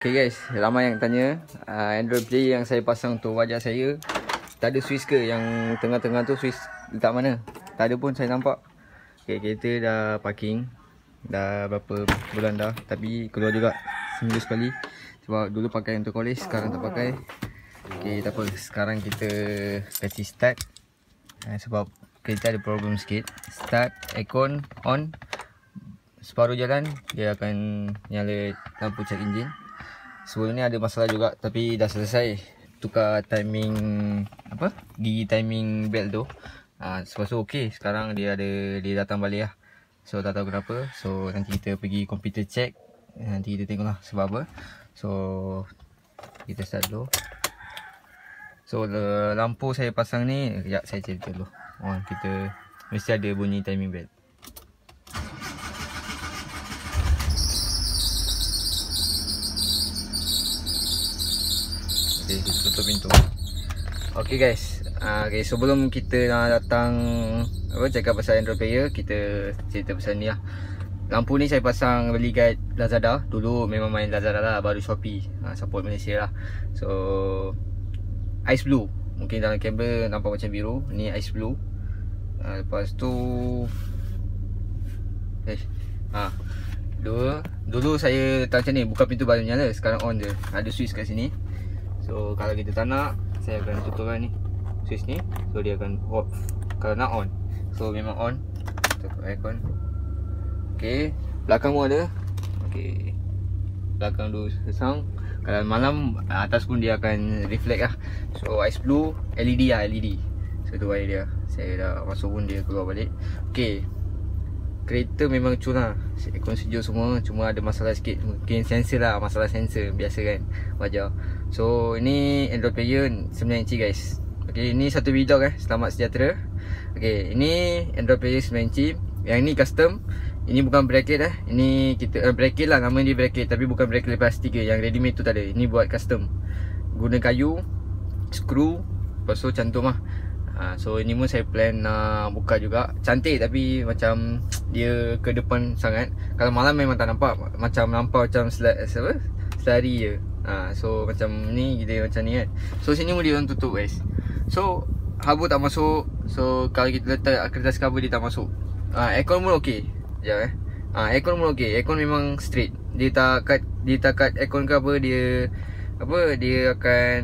Okay guys, ramai yang tanya Android Play yang saya pasang tu wajah saya tak ada switch ke? Yang tengah-tengah tu switch letak mana? Tak ada pun saya nampak. Okay, kereta dah parking dah berapa bulan dah, tapi keluar juga seminggu sekali. Sebab dulu pakai untuk college, sekarang tak pakai. Okay, tak apa, sekarang kita kasih start. Sebab kereta ada problem sikit. Start, aircon on, separuh jalan dia akan nyala lampu check engine. Sebelum ni ada masalah juga, tapi dah selesai. Tukar timing apa? Gigi timing belt tu. Lepas tu okey, sekarang dia datang balik lah. So tak tahu kenapa. So nanti kita pergi computer check. Nanti kita tengoklah sebab apa. So kita start dulu. So lampu saya pasang ni, sekejap saya cerita dulu. Kita mesti ada bunyi timing belt. Okay, kita tutup pintu. Okay guys, okay, sebelum kita nak datang cakap pasal Android Player, kita cerita pasal ni lah. Lampu ni saya pasang beli kat Lazada. Dulu memang main Lazada lah, baru Shopee, support Malaysia lah. So ice blue, mungkin dalam kamera nampak macam biru. Ni ice blue. Lepas tu dulu saya letak macam ni, buka pintu baru nyala, sekarang on je. Ada switch kat sini. So kalau kita tak nak, saya akan tutupkan ni switch ni. So dia akan off. Kalau nak on, so memang on. Tutup aircon. Okay, belakang pun ada. Okay, belakang dulu sesang. Kalau malam, atas pun dia akan reflect lah. So ice blue, LED lah, LED. So tu wire dia. Saya dah masuk pun dia keluar balik. Okay, kereta memang cun lah. Aircon sejuk semua. Cuma ada masalah sikit, mungkin sensor lah. Masalah sensor, biasa kan wajar. So ini Android Player 9 inci guys. Okay, ini satu video selamat sejahtera. Okay, ini Android Player 9 inci. Yang ni custom. Ini bukan bracket Ini kita bracket lah, nama dia bracket, tapi bukan bracket plastik ke. Yang ready made tu tak ada. Ini buat custom, guna kayu, skru, lepas tu cantum lah. So ini pun saya plan nak buka juga. Cantik tapi macam dia ke depan sangat. Kalau malam memang tak nampak, macam nampak macam selari je. So macam ni, kita macam ni kan. So sini pun dia orang tutup guys. So habuk tak masuk. So kalau kita letak kertas cover dia tak masuk. Aircon pun okey. Sekejap aircon pun okey. Aircon memang straight. Dia tak cut aircon cover, dia akan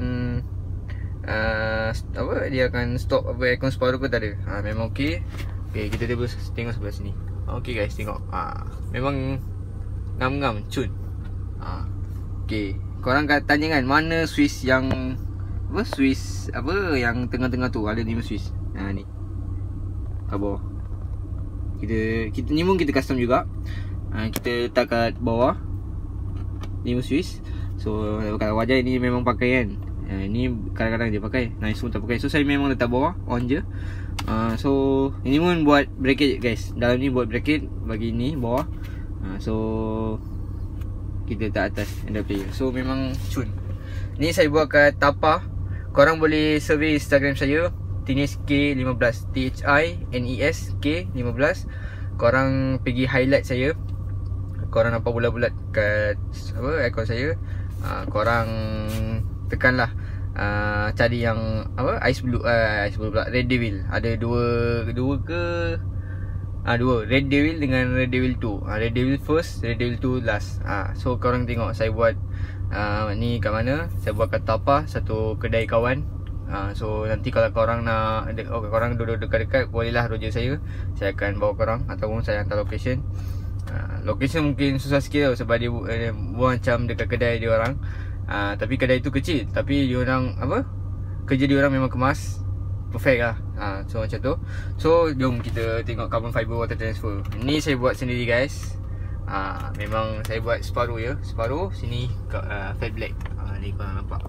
dia akan stop aircon separuh ke tak ada. Memang okey. Okay, kita tengok sebelah sini. Okey guys, tengok. Memang ngam-ngam, cun. Okay, korang tanya kan mana switch yang switch yang tengah-tengah tu. Ada 5 switch. Ni kat bawah. Kita ni pun kita custom juga. Kita letak kat bawah 5 switch. So kalau wajah ini memang pakai kan. Ini kadang-kadang dia pakai, nice pun tak pakai. So saya memang letak bawah, on je. So ini pun buat bracket guys. Dalam ni buat bracket, bagi ni bawah. So kita letak atas Android Player. So memang cun. Ni saya buat kat Tapa. Korang boleh survey Instagram saya, Tines K15, THINES K15. Korang pergi highlight saya. Korang nampak bulat-bulat kat aircon saya. Korang tekanlah, cari yang ice blue pula, Red Devil. Ada dua ke? Dua, Red Devil dengan Red Devil 2. Red Devil first, Red Devil 2 last. So korang tengok saya buat ni kat mana. Saya buat kat Tapa, satu kedai kawan. So nanti kalau korang nak korang duduk dekat-dekat, bolehlah roger saya. Saya akan bawa korang, ataupun saya hantar location. Location mungkin susah sikit sebab dia buat macam dekat kedai dia orang. Tapi kedai tu kecil, tapi diorang kerja diorang memang kemas, perfect lah. So macam tu. So jom kita tengok carbon fiber water transfer. Ni saya buat sendiri guys. Memang saya buat separuh je. Separuh sini flat black. Ni korang nampak.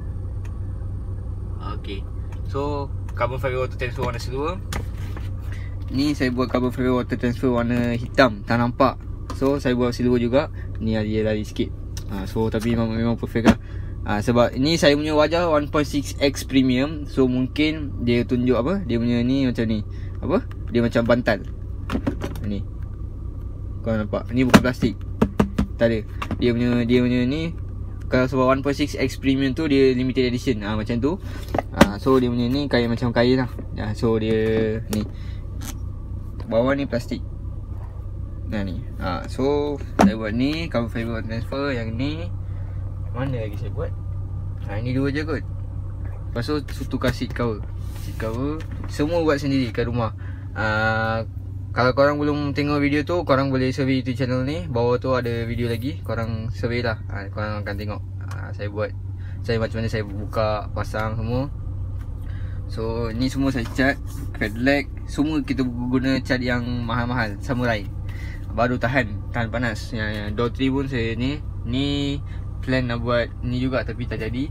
Okay, so carbon fiber water transfer warna silver. Ni saya buat carbon fiber water transfer warna hitam, tak nampak. So saya buat silver juga. Ni dia lari sikit. So tapi memang perfect lah. Sebab ini saya punya wajah 1.6x premium. So mungkin dia tunjuk dia punya ni macam ni. Dia macam bantal. Ni korang nampak, ni bukan plastik. Tak ada. Dia punya ni Kalau sebab 1.6 X Premium tu dia limited edition macam tu. So dia punya ni kain macam kain lah. So dia ni bawah ni plastik. Ni. So saya buat ni cover fiber transfer. Yang ni mana lagi saya buat? Ini dua je kot. Lepas tu tukar seat cover. Seat cover semua buat sendiri kat rumah. Kalau korang belum tengok video tu, korang boleh survey YouTube channel ni. Bawah tu ada video lagi. Korang survey lah. Korang akan tengok saya macam mana saya buka, pasang semua. So ni semua saya cat Cadillac. Semua kita guna cat yang mahal-mahal, Samurai. Baru tahan panas. Yang door trim pun saya ni plan nak buat ni juga tapi tak jadi.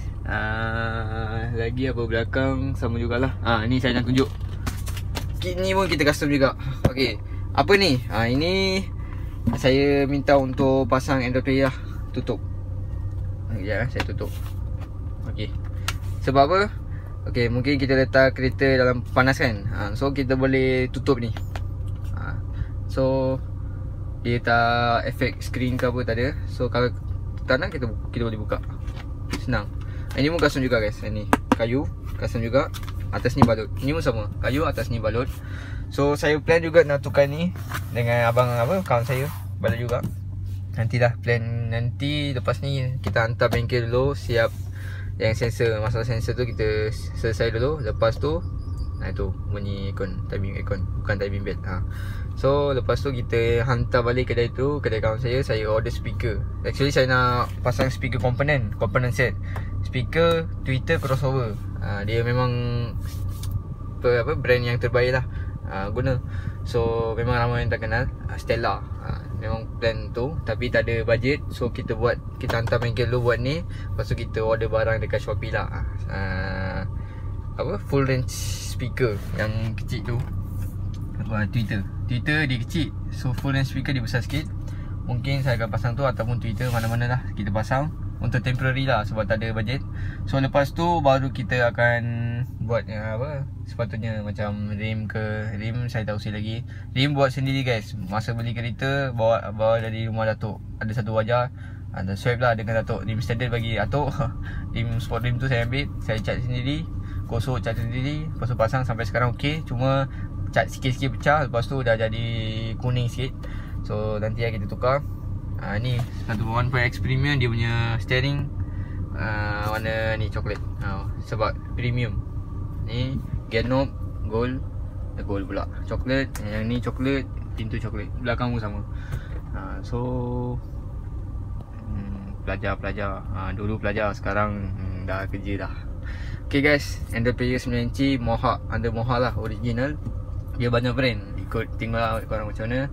Lagi apa belakang sama jugalah. Ni saya nak tunjuk. Ni pun kita custom juga. Okay, apa ni? Ini saya minta untuk pasang Android Play lah. Tutup. Ya, saya tutup. Okay, sebab apa? Okay, mungkin kita letak kereta dalam panas kan. So kita boleh tutup ni. So dia tak efek screen ke apa, tak ada. So kalau tak nak, kita boleh buka. Senang. Ini pun custom juga guys. Ini kayu custom juga. Atas ni balut. Ni pun sama. Kayu, atas ni balut. So saya plan juga nak tukar ni dengan abang kawan saya. Balut juga. Nantilah plan. Nanti lepas ni kita hantar bengkel dulu. Siap yang sensor. Masalah sensor tu kita selesai dulu. Lepas tu itu bunyi aircon. Timing aircon. Bukan timing belt. So lepas tu kita hantar balik kedai tu. Kedai kawan saya. Saya order speaker. Actually saya nak pasang speaker component set. Speaker Twitter crossover. Dia memang brand yang terbaik lah guna. So memang ramai yang tak kenal. Stella. Memang plan tu. Tapi tak ada budget. So kita hantar bengkel dulu buat ni. Lepas tu kita order barang dekat Shopee lah. Full range speaker yang kecil tu. Twitter dia kecil. So full range speaker dia besar sikit. Mungkin saya akan pasang tu ataupun Twitter, mana-mana lah kita pasang. Untuk temporary lah sebab tak ada budget. So lepas tu baru kita akan buat sepatutnya macam rim saya tak usah lagi. Rim buat sendiri guys. Masa beli kereta bawa dari rumah Datuk. Ada satu wajah, ada swipe lah dengan Datuk. Rim standard bagi Datuk. Rim sport rim tu saya ambil, saya cat sendiri, gosok cat sendiri, lepas tu pasang sampai sekarang okey. Cuma cat sikit-sikit pecah, lepas tu dah jadi kuning sikit. So nanti kita tukar. Ni 1.X Premium. Dia punya steering warna ni coklat. Sebab premium. Ni gear knob gold pula coklat. Yang ni coklat, pintu coklat. Belakang pun sama. So pelajar dulu pelajar, sekarang dah kerja dah. Okay guys, Android Player 9 inci under Moha lah, original. Dia banyak brand. Ikut tengoklah korang macam mana.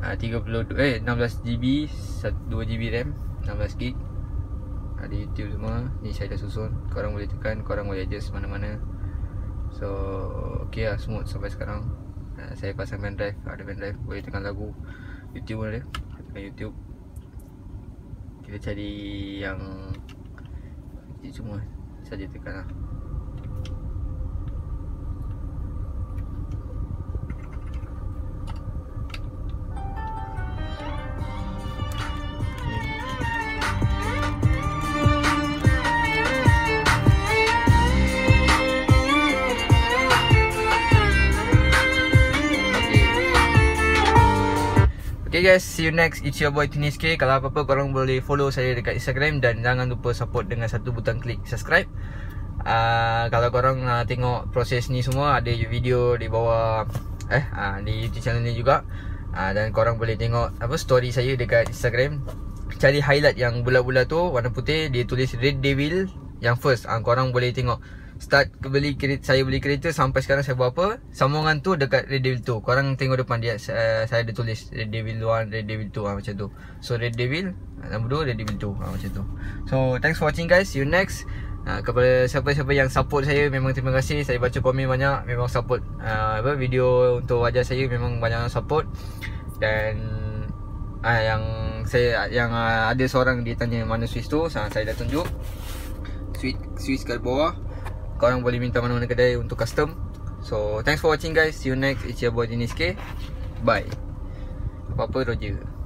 16GB 2GB RAM, 16GB. Ada YouTube semua. Ni saya dah susun. Korang boleh tekan, korang boleh adjust mana-mana. So okay lah, smooth sampai sekarang. Saya pasang pendrive, ada pendrive, boleh tekan lagu. YouTube pun ada, tekan YouTube. Kita cari yang semua saja tekan lah. Okay guys, see you next. It's your boy Tunis K. Kalau apa-apa korang boleh follow saya dekat Instagram. Dan jangan lupa support dengan satu butang klik subscribe. Kalau korang tengok proses ni semua, ada video di bawah di YouTube channel ni juga. Dan korang boleh tengok story saya dekat Instagram. Cari highlight yang bulat-bulat tu warna putih, dia tulis Red Devil yang first. Korang boleh tengok start saya beli kereta sampai sekarang saya buat apa. Sambungan tu dekat Red Devil 2. Korang tengok depan dia, saya ada tulis Red Devil 1, Red Devil 2 macam tu. So Red Devil nombor 2, Red Devil 2 macam tu. So thanks for watching guys. See you next. Kepada siapa-siapa yang support saya, memang terima kasih. Saya baca komen banyak, memang support video untuk wajah saya, memang banyak support. Dan yang ada seorang dia tanya mana switch tu, saya dah tunjuk. Switch kat bawah. Korang boleh minta mana-mana kedai untuk custom. So thanks for watching guys. See you next. It's your boy Dinis K. Bye. Apa-apa Roger.